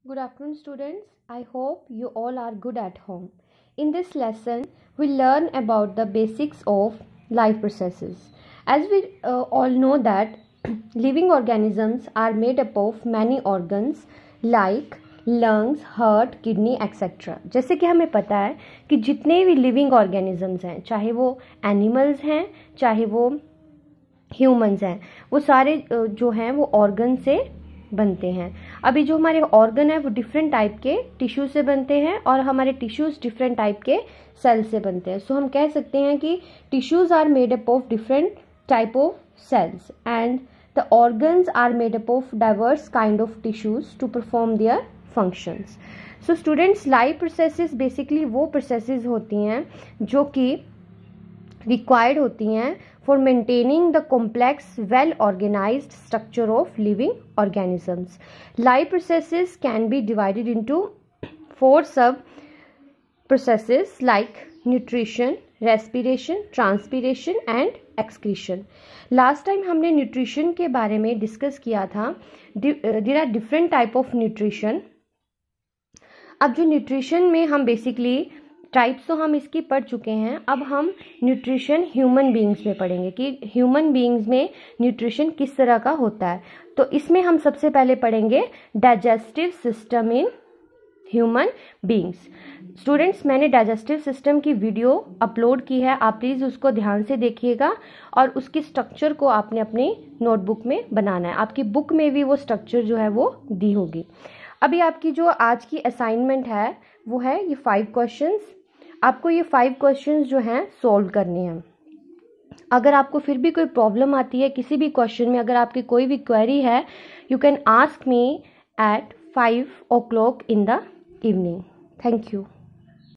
Good afternoon, students. I hope you all are good at home. In this lesson, we learn about the basics of life processes. As we all know that living organisms are made up of many organs like lungs, heart, kidney, etc. जैसे कि हमें पता है कि जितने भी living organisms हैं, चाहे वो एनिमल्स हैं, चाहे वो ह्यूमंस हैं, वो सारे जो हैं वो ऑर्गन से बनते हैं। अभी जो हमारे ऑर्गन है वो डिफरेंट टाइप के टिश्यू से बनते हैं और हमारे टिश्यूज डिफरेंट टाइप के सेल से बनते हैं। सो हम कह सकते हैं कि tissues are made up of different type of cells and the organs are made up of diverse kind of tissues to perform their functions. So students, life processes basically वो processes होती हैं जो कि रिक्वायर्ड होती हैं for maintaining the complex, well-organized structure of living organisms. Life processes can be divided into 4 sub-processes like nutrition, respiration, transpiration and excretion. Last time हमने nutrition के बारे में डिस्कस किया था. There are different type of nutrition. अब जो nutrition में हम basically टाइप्स तो हम इसकी पढ़ चुके हैं। अब हम न्यूट्रिशन ह्यूमन बीइंग्स में पढ़ेंगे कि ह्यूमन बीइंग्स में न्यूट्रिशन किस तरह का होता है। तो इसमें हम सबसे पहले पढ़ेंगे digestive system in human beings. Students, मैंने डाइजेस्टिव सिस्टम की वीडियो अपलोड की है, आप प्लीज़ उसको ध्यान से देखिएगा और उसकी स्ट्रक्चर को आपने अपनी नोटबुक में बनाना है। आपकी बुक में भी वो स्ट्रक्चर जो है वो दी होगी। अभी आपकी जो आज की असाइनमेंट है वो है ये 5 क्वेश्चंस। आपको ये 5 क्वेश्चंस जो हैं सॉल्व करने हैं। अगर आपको फिर भी कोई प्रॉब्लम आती है किसी भी क्वेश्चन में, अगर आपकी कोई भी क्वेरी है, you can ask me at 5 o'clock in the evening. Thank you.